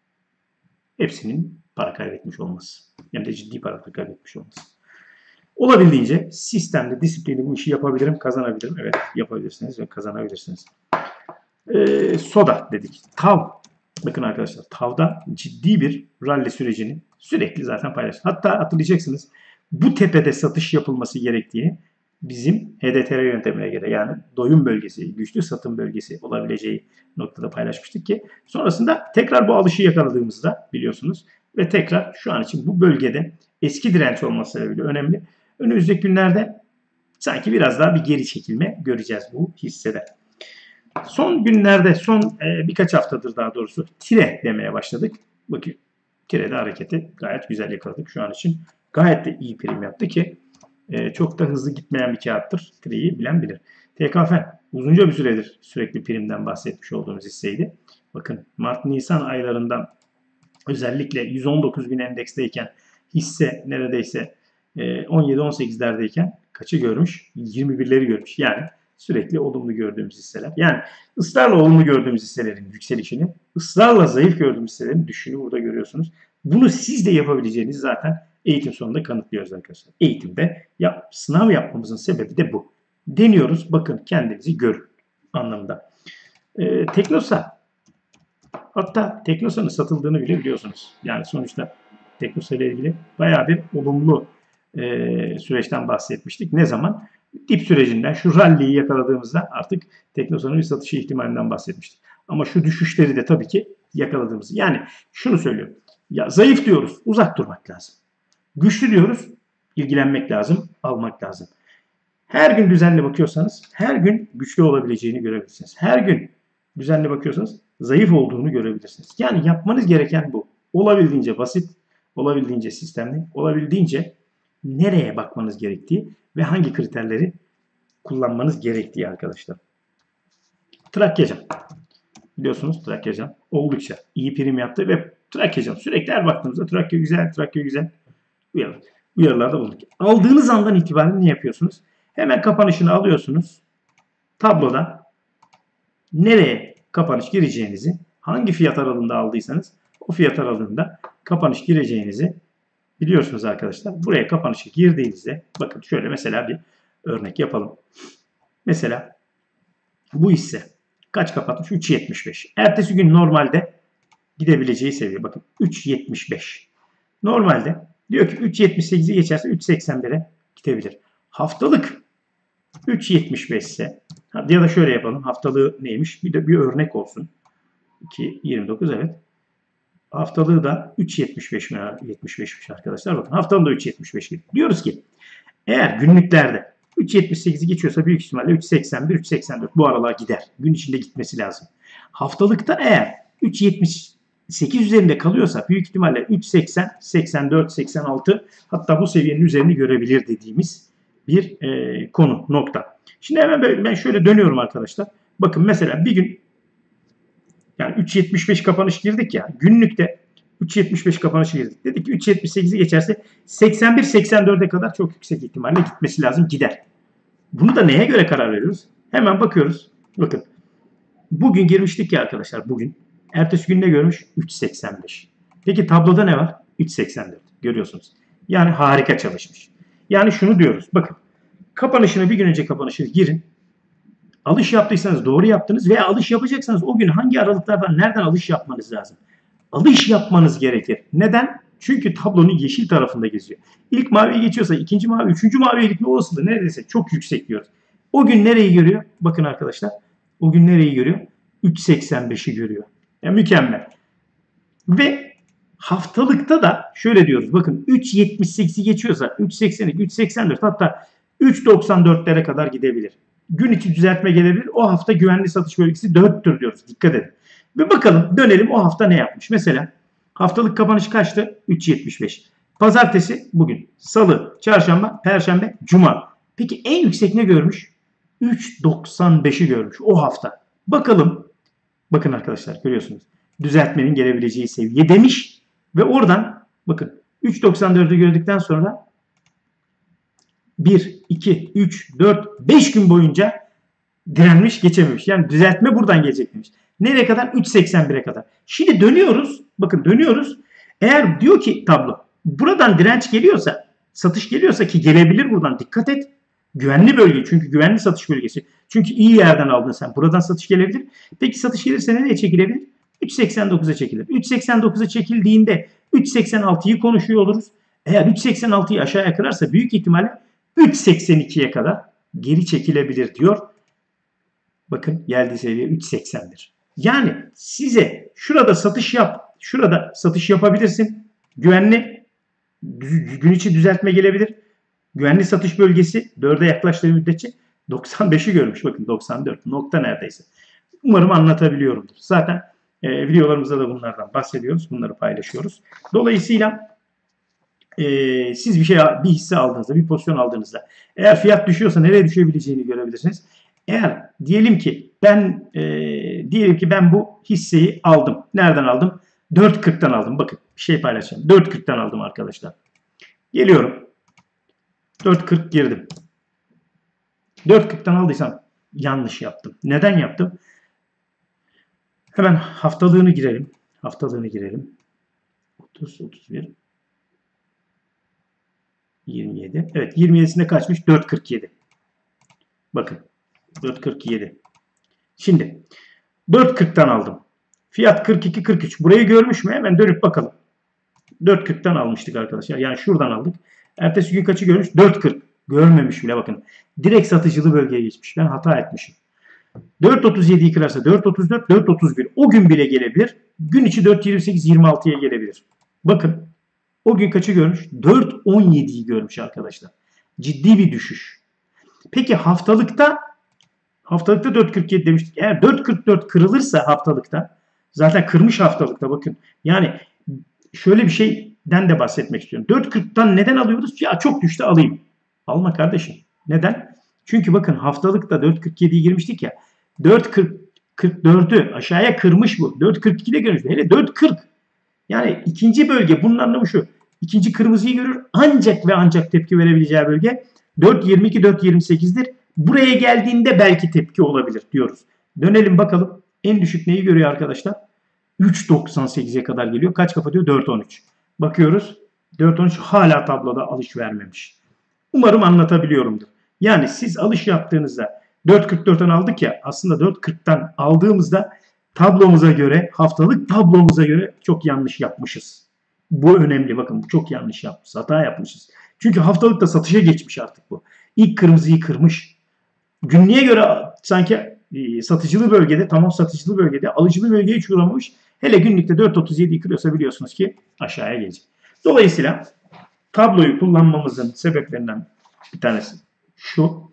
hepsinin para kaybetmiş olması. Hem de ciddi para kaybetmiş olması. Olabildiğince sistemde, disiplinli bu işi yapabilirim, kazanabilirim. Evet, yapabilirsiniz ve kazanabilirsiniz. Ee, soda dedik. Tav. Bakın arkadaşlar, tavda ciddi bir rally sürecini sürekli zaten paylaştık. Hatta hatırlayacaksınız, bu tepede satış yapılması gerektiğini bizim H D T R yöntemine göre, yani doyum bölgesi, güçlü satım bölgesi olabileceği noktada paylaşmıştık ki sonrasında tekrar bu alışı yakaladığımızda biliyorsunuz ve tekrar şu an için bu bölgede eski direnç olması sebebiyle önemli. Önümüzdeki günlerde sanki biraz daha bir geri çekilme göreceğiz bu hissede. Son günlerde, son e, birkaç haftadır daha doğrusu tire demeye başladık. Bakın tirede hareketi gayet güzel yakaladık şu an için. Gayet de iyi prim yaptı ki e, çok da hızlı gitmeyen bir kağıttır. Tireyi bilen bilir. T K F uzunca bir süredir sürekli primden bahsetmiş olduğumuz hisseydi. Bakın Mart-Nisan aylarından özellikle yüz on dokuz bin endeksteyken hisse neredeyse on yedi on sekizlerdeyken kaçı görmüş? yirmi birleri görmüş. Yani sürekli olumlu gördüğümüz hisseler. Yani ısrarla olumlu gördüğümüz hisselerin yükselişini, ısrarla zayıf gördüğümüz hisselerin düşüşünü burada görüyorsunuz. Bunu siz de yapabileceğinizi zaten eğitim sonunda kanıtlıyoruz arkadaşlar. Eğitimde yap, sınav yapmamızın sebebi de bu. Deniyoruz, bakın kendinizi görün anlamında. Ee, Teknosa, hatta Teknosa'nın satıldığını bile biliyorsunuz. Yani sonuçta Teknosa ile ilgili bayağı bir olumlu e, süreçten bahsetmiştik. Ne zaman? Dip sürecinden, şu rally'yi yakaladığımızda artık Teknosa'nın bir satışı ihtimalinden bahsetmiştik. Ama şu düşüşleri de tabii ki yakaladığımız. Yani şunu söylüyorum. Ya zayıf diyoruz, uzak durmak lazım. Güçlü diyoruz, ilgilenmek lazım, almak lazım. Her gün düzenli bakıyorsanız, her gün güçlü olabileceğini görebilirsiniz. Her gün düzenli bakıyorsanız zayıf olduğunu görebilirsiniz. Yani yapmanız gereken bu. Olabildiğince basit, olabildiğince sistemli, olabildiğince nereye bakmanız gerektiği ve hangi kriterleri kullanmanız gerektiği arkadaşlar. Trakyacan. Biliyorsunuz Trakyacan oldukça iyi prim yaptı ve Trakyacan sürekli her baktığımızda Trakya güzel, Trakya güzel uyarı, uyarılarda bulunduk. Aldığınız andan itibaren ne yapıyorsunuz? Hemen kapanışını alıyorsunuz. Tabloda nereye kapanış gireceğinizi, hangi fiyat aralığında aldıysanız o fiyat aralığında kapanış gireceğinizi biliyorsunuz arkadaşlar. Buraya kapanışa girdiğinizde bakın şöyle mesela bir örnek yapalım. Mesela bu hisse kaç kapatmış? üç yetmiş beş. Ertesi gün normalde gidebileceği seviye. Bakın üç yetmiş beş. Normalde diyor ki üç yetmiş sekizi geçerse üç seksen bire gidebilir. Haftalık üç yetmiş beş ise ya da şöyle yapalım. Haftalığı neymiş? Bir de bir örnek olsun. iki yirmi dokuz evet. Haftalığı da üç yetmiş beş mi? yetmiş beşmiş arkadaşlar. Bakın haftalığı da üç yetmiş beş gibi. Diyoruz ki eğer günlüklerde üç yetmiş sekizi geçiyorsa büyük ihtimalle üç seksen bir üç seksen dört bu aralığa gider. Gün içinde gitmesi lazım. Haftalıkta eğer üç yetmiş sekiz üzerinde kalıyorsa büyük ihtimalle üç seksen, seksen dört, seksen altı hatta bu seviyenin üzerini görebilir dediğimiz bir e, konu, nokta. Şimdi hemen böyle, ben şöyle dönüyorum arkadaşlar. Bakın mesela bir gün yani üç yetmiş beş kapanış girdik ya. Günlükte üç yetmiş beş kapanışı girdik. Dedik ki üç yetmiş sekizi geçerse seksen bir seksen dörde kadar çok yüksek ihtimalle gitmesi lazım, gider. Bunu da neye göre karar veriyoruz? Hemen bakıyoruz. Bakın. Bugün girmiştik ya arkadaşlar bugün. Ertesi gün ne görmüş? üç seksen beş. Peki tabloda ne var? üç seksen dört. Görüyorsunuz. Yani harika çalışmış. Yani şunu diyoruz. Bakın. Kapanışını bir gün önce kapanışını girin. Alış yaptıysanız doğru yaptınız veya alış yapacaksanız o gün hangi aralıklardan nereden alış yapmanız lazım? Alış yapmanız gerekir. Neden? Çünkü tablonun yeşil tarafında geziyor. İlk maviye geçiyorsa ikinci mavi, üçüncü maviye gitme olasılığı neredeyse çok yüksek diyoruz. O gün nereyi görüyor? Bakın arkadaşlar O gün nereyi görüyor? üç seksen beşi görüyor. Yani mükemmel. Ve haftalıkta da şöyle diyoruz. Bakın üç yetmiş sekizi geçiyorsa üç seksen iki, üç seksen dört hatta üç doksan dörtlere kadar gidebilir. Gün içi düzeltme gelebilir. O hafta güvenli satış bölgesi dörttür diyoruz. Dikkat edin. Ve bakalım dönelim o hafta ne yapmış. Mesela haftalık kapanış kaçtı? üç yetmiş beş. Pazartesi bugün. Salı, çarşamba, perşembe, cuma. Peki en yüksek ne görmüş? üç doksan beşi görmüş o hafta. Bakalım. Bakın arkadaşlar görüyorsunuz. Düzeltmenin gelebileceği seviye demiş. Ve oradan bakın üç doksan dördü gördükten sonra bir, iki, üç, dört, beş gün boyunca direnmiş geçememiş. Yani düzeltme buradan gelecek demiş. Nereye kadar? üç seksen bire kadar. Şimdi dönüyoruz. Bakın dönüyoruz. Eğer diyor ki tablo buradan direnç geliyorsa, satış geliyorsa ki gelebilir buradan dikkat et. Güvenli bölge çünkü güvenli satış bölgesi. Çünkü iyi yerden aldın sen. Buradan satış gelebilir. Peki satış gelirse nereye çekilebilir? üç seksen dokuza çekilir. üç seksen dokuza çekildiğinde üç seksen altıyı konuşuyor oluruz. Eğer üç seksen altıyı aşağıya kırarsa büyük ihtimalle üç seksen ikiye kadar geri çekilebilir diyor. Bakın geldiği seviye üç seksendir. Yani size şurada satış yap, şurada satış yapabilirsin. Güvenli gün içi düzeltme gelebilir. Güvenli satış bölgesi dörde yaklaştığı müddetçe doksan beşi görmüş. Bakın doksan dört nokta neredeyse. Umarım anlatabiliyorumdur. Zaten e, videolarımızda da bunlardan bahsediyoruz. Bunları paylaşıyoruz. Dolayısıyla e, siz bir şey bir hisse aldığınızda, bir pozisyon aldığınızda eğer fiyat düşüyorsa nereye düşebileceğini görebilirsiniz. Eğer diyelim ki ben e, diyelim ki ben bu hisseyi aldım. Nereden aldım? dört kırktan aldım. Bakın bir şey paylaşacağım. dört kırktan aldım arkadaşlar. Geliyorum. dört kırk girdim. dört kırktan aldıysam yanlış yaptım. Neden yaptım? Hemen haftalığını girelim. Haftalığını girelim. otuz, otuz bir, yirmi yedi. Evet yirmi yedisinde kaçmış? dört kırk yedi. Bakın dört kırk yedi. Şimdi dört kırktan aldım. Fiyat kırk iki kırk üç. Burayı görmüş mü? Hemen dönüp bakalım. dört kırktan almıştık arkadaşlar. Yani şuradan aldık. Ertesi gün kaçı görmüş? dört kırk. Görmemiş bile bakın. Direkt satıcılı bölgeye geçmiş. Ben hata etmişim. dört otuz yediyi kırarsa dört otuz dört, dört otuz bir. O gün bile gelebilir. Gün içi dört yirmi sekiz yirmi altıya gelebilir. Bakın. O gün kaçı görmüş? dört on yediyi görmüş arkadaşlar. Ciddi bir düşüş. Peki haftalıkta haftalıkta dört kırk yedi demiştik. Eğer dört kırk dört kırılırsa haftalıkta zaten kırmış haftalıkta bakın. Yani şöyle bir şeyden de bahsetmek istiyorum. dört kırktan neden alıyoruz? Ya çok düştü alayım. Alma kardeşim. Neden? Çünkü bakın haftalıkta dört kırk yediyi girmiştik ya. dört kırk dördü aşağıya kırmış bu. dört kırk ikide görmüş. Hele dört kırk. Yani ikinci bölge bunun anlamı şu. İkinci kırmızıyı görür. Ancak ve ancak tepki verebileceği bölge dört yirmi iki dört yirmi sekizdir. Buraya geldiğinde belki tepki olabilir diyoruz. Dönelim bakalım. En düşük neyi görüyor arkadaşlar? üç doksan sekize kadar geliyor. Kaç kapatıyor? dört on üç. Bakıyoruz. dört on üç hala tabloda alış vermemiş. Umarım anlatabiliyorumdur. Yani siz alış yaptığınızda dört kırk dörtten aldık ya aslında dört kırktan aldığımızda tablomuza göre haftalık tablomuza göre çok yanlış yapmışız. Bu önemli bakın çok yanlış yapmışız. Hata yapmışız. Çünkü haftalıkta satışa geçmiş artık bu. İlk kırmızıyı kırmış. Günlüğe göre sanki satıcılı bölgede tamam satıcılı bölgede alıcılı bölgeye hiç uğramamış. Hele günlükte dört otuz yediyi kırıyorsa biliyorsunuz ki aşağıya gelecek. Dolayısıyla tabloyu kullanmamızın sebeplerinden bir tanesi şu.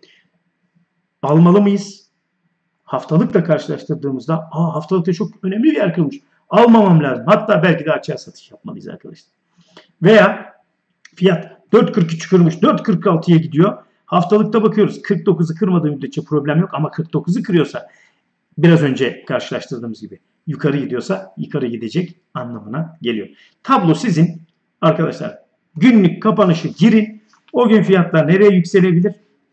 Almalı mıyız? Haftalıkla karşılaştırdığımızda aa haftalıkta çok önemli bir yer kırılmış. Almamam lazım. Hatta belki de açığa satış yapmalıyız arkadaşlar. Veya fiyat dört kırk üç kırmış. dört kırk altıya gidiyor. Haftalıkta bakıyoruz. kırk dokuzu kırmadığı müddetçe problem yok ama kırk dokuzu kırıyorsa biraz önce karşılaştırdığımız gibi yukarı gidiyorsa yukarı gidecek anlamına geliyor. Tablo sizin arkadaşlar. Günlük kapanışı girin. O gün fiyatlar nereye yükselebilir?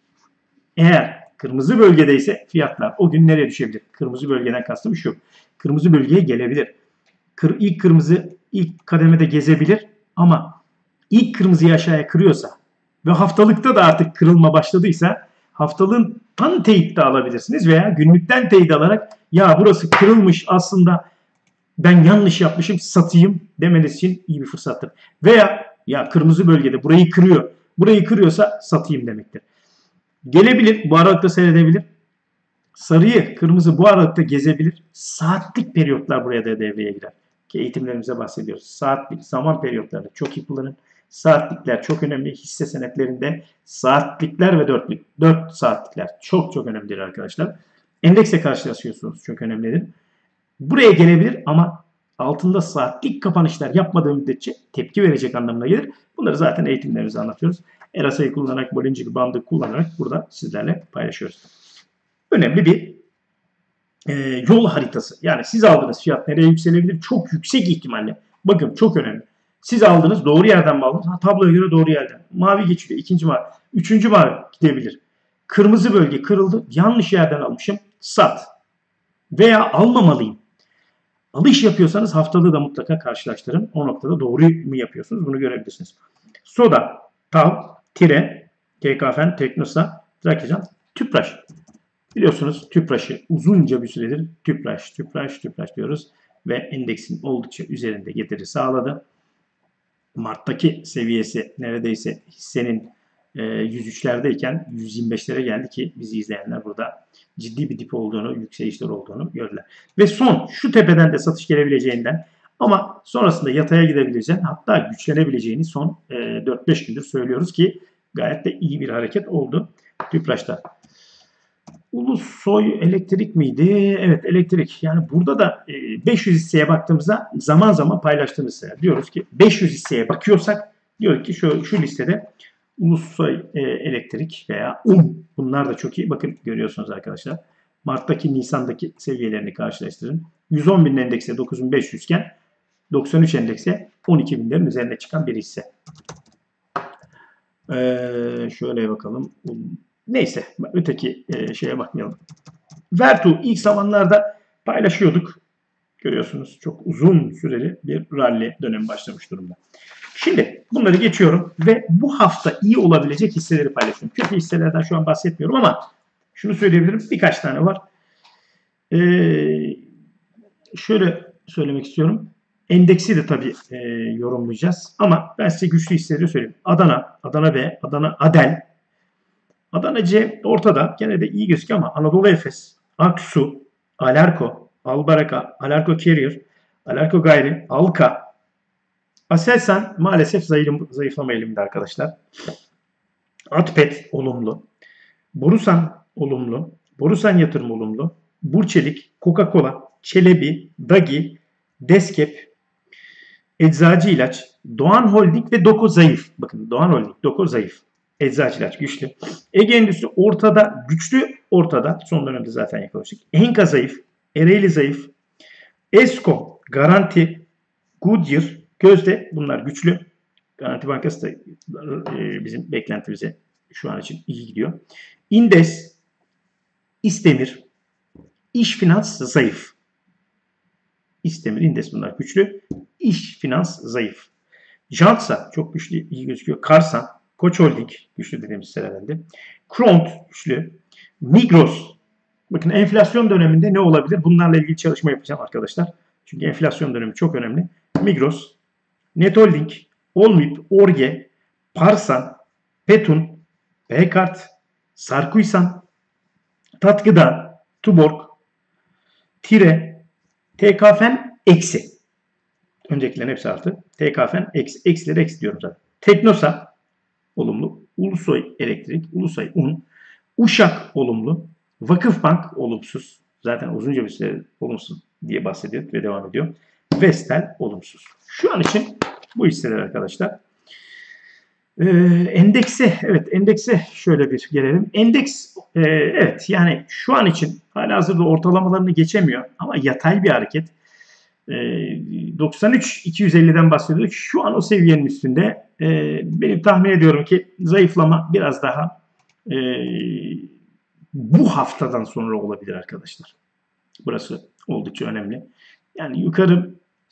Eğer kırmızı bölgedeyse fiyatlar o gün nereye düşebilir? Kırmızı bölgeden kastım şu. Kırmızı bölgeye gelebilir. Kır, ilk kırmızı ilk kademede gezebilir ama ilk kırmızıyı aşağıya kırıyorsa ve haftalıkta da artık kırılma başladıysa haftalığın tan teyit de alabilirsiniz veya günlükten teyit alarak ya burası kırılmış aslında ben yanlış yapmışım satayım demeniz için iyi bir fırsattır. Veya ya kırmızı bölgede burayı kırıyor. Burayı kırıyorsa satayım demektir. Gelebilir. Bu aralıkta seyredebilir. Sarıyı, kırmızı bu aralıkta gezebilir. Saatlik periyotlar buraya da devreye girer. Ki eğitimlerimize bahsediyoruz. Saatlik zaman periyotlarını çok iyi kullanın. Saatlikler çok önemli. Hisse senetlerinde saatlikler ve dörtlük, dört saatlikler çok çok önemlidir arkadaşlar. Endekse karşılaşıyorsunuz. Çok önemlidir. Buraya gelebilir ama altında saatlik kapanışlar yapmadığı müddetçe tepki verecek anlamına gelir. Bunları zaten eğitimlerimizde anlatıyoruz. E R A S'yı kullanarak, Bollinger Bandı kullanarak burada sizlerle paylaşıyoruz. Önemli bir e, yol haritası. Yani siz aldığınız fiyat nereye yükselebilir? Çok yüksek ihtimalle. Bakın çok önemli. Siz aldınız doğru yerden mi aldınız? Ha, tabloya göre doğru yerden. Mavi geçiyor. İkinci mavi. Üçüncü mavi gidebilir. Kırmızı bölge kırıldı. Yanlış yerden almışım. Sat. Veya almamalıyım. Alış yapıyorsanız haftalığı da mutlaka karşılaştırın. O noktada doğru mu yapıyorsunuz? Bunu görebilirsiniz. Soda, Tav, Tire, K K F N, Teknosa, Trakycan, Tüpraş. Biliyorsunuz Tüpraş'ı uzunca bir süredir Tüpraş, Tüpraş, Tüpraş diyoruz. Ve endeksin oldukça üzerinde getiri sağladı. Mart'taki seviyesi neredeyse hissenin yüz üçlerdeyken yüz yirmi beşlere geldi ki bizi izleyenler burada ciddi bir dip olduğunu, yükselişler olduğunu gördüler. Ve son şu tepeden de satış gelebileceğinden ama sonrasında yataya gidebileceğini hatta güçlenebileceğini son dört beş gündür söylüyoruz ki gayet de iyi bir hareket oldu Tüpraş'ta. Ulusoy elektrik miydi? Evet elektrik. Yani burada da beş yüz hisseye baktığımızda zaman zaman paylaştığımız hisseler. Diyoruz ki beş yüz hisseye bakıyorsak diyor ki şu, şu listede Ulusoy elektrik veya U M bunlar da çok iyi. Bakın görüyorsunuz arkadaşlar. Mart'taki Nisan'daki seviyelerini karşılaştırın. yüz on bin endekse dokuz bin beş yüz iken doksan üç endekse on iki binlerin üzerine çıkan bir hisse. Ee, şöyle bakalım. Neyse öteki e, şeye bakmayalım. Vertu ilk zamanlarda paylaşıyorduk. Görüyorsunuz çok uzun süreli bir rally dönemi başlamış durumda. Şimdi bunları geçiyorum ve bu hafta iyi olabilecek hisseleri paylaşıyorum. Kötü hisselerden şu an bahsetmiyorum ama şunu söyleyebilirim. Birkaç tane var. Ee, şöyle söylemek istiyorum. Endeksi de tabii e, yorumlayacağız. Ama ben size güçlü hisseleri söyleyeyim. Adana, Adana B, Adana Adel. Adana C ortada. Gene de iyi gözüküyor ama Anadolu Efes, Aksu, Alarko, Albaraka, Alarko Carrier, Alarko Gayri, Alka, Aselsan maalesef zayıf, zayıflama eliminde arkadaşlar. Atpet olumlu. Borusan olumlu. Borusan Yatırım olumlu. Burçelik, Coca-Cola, Çelebi, Dagi, Deskep, Eczacı İlaç, Doğan Holding ve Doko zayıf. Bakın Doğan Holding, Doko zayıf. Eczacı İlaç güçlü. Ege Endüstri ortada, güçlü ortada. Son dönemde zaten yakalamıştık. Enka zayıf, Ereğli zayıf. Esko, Garanti, Goodyear, Gözde bunlar güçlü. Garanti Bankası da e, bizim beklentimize şu an için iyi gidiyor. İndes, İstemir, İş Finans zayıf. İstemir, İndes bunlar güçlü. İş Finans zayıf. Jantsa çok güçlü, iyi gözüküyor. Karsan, Koç Holding güçlü dediğimiz hisselerinde. Kront güçlü. Migros. Bakın enflasyon döneminde ne olabilir? Bunlarla ilgili çalışma yapacağım arkadaşlar. Çünkü enflasyon dönemi çok önemli. Migros, Net Holding, Olmip, Orge, Parsan, Petun, Beykart, Sarkuysan, Tatgıda, Tuborg, Tire, T K F N eksi. Öncekilerin hepsi artı. T K F N eksi. Eksileri eksi diyorum zaten. Teknosa olumlu. Ulusoy Elektrik, Ulusoy Un, Uşak olumlu. Vakıfbank olumsuz. Zaten uzunca bir süre olumsuz diye bahsediyor ve devam ediyor. Vestel olumsuz. Şu an için bu hisseler arkadaşlar. Ee, endekse, evet endekse şöyle bir gelelim. Endeks, e, evet yani şu an için halihazırda ortalamalarını geçemiyor ama yatay bir hareket. E, doksan üç iki yüz elliden bahsediyorduk. Şu an o seviyenin üstünde. E, benim tahmin ediyorum ki zayıflama biraz daha e, bu haftadan sonra olabilir arkadaşlar. Burası oldukça önemli. Yani yukarı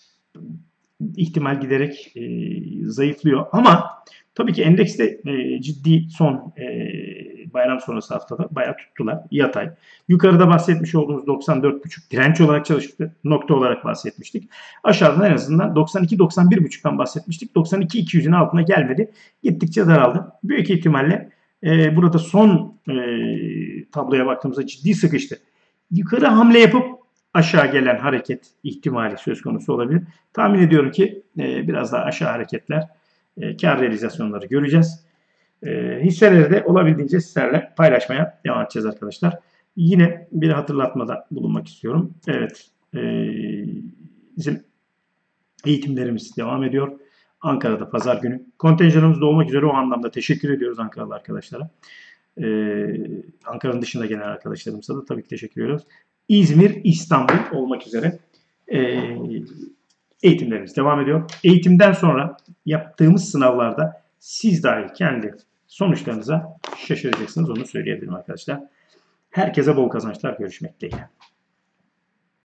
ihtimal giderek e, zayıflıyor. Ama tabii ki endekste e, ciddi son e, bayram sonrası haftada bayağı tuttular. Yatay. Yukarıda bahsetmiş olduğumuz doksan dört buçuk direnç olarak çalıştı. Nokta olarak bahsetmiştik. Aşağıdan en azından doksan iki doksan bir buçuktan bahsetmiştik. doksan iki iki yüzün altına gelmedi. Gittikçe daraldı. Büyük ihtimalle e, burada son e, tabloya baktığımızda ciddi sıkıştı. yukarı hamle yapıp aşağı gelen hareket ihtimali söz konusu olabilir. Tahmin ediyorum ki e, biraz daha aşağı hareketler, e, kar realizasyonları göreceğiz. E, hisseleri de olabildiğince sizlerle paylaşmaya devam edeceğiz arkadaşlar. Yine bir hatırlatmada bulunmak istiyorum. Evet, e, bizim eğitimlerimiz devam ediyor. Ankara'da pazar günü. Kontenjanımız doğmak üzere, o anlamda teşekkür ediyoruz Ankaralı arkadaşlara. Ee, Ankara'nın dışında gelen arkadaşlarımıza da tabii ki teşekkür ediyoruz. İzmir, İstanbul olmak üzere e, eğitimlerimiz devam ediyor. Eğitimden sonra yaptığımız sınavlarda siz dahi kendi sonuçlarınıza şaşıracaksınız. Onu söyleyebilirim arkadaşlar. Herkese bol kazançlar. Görüşmek dileğiyle.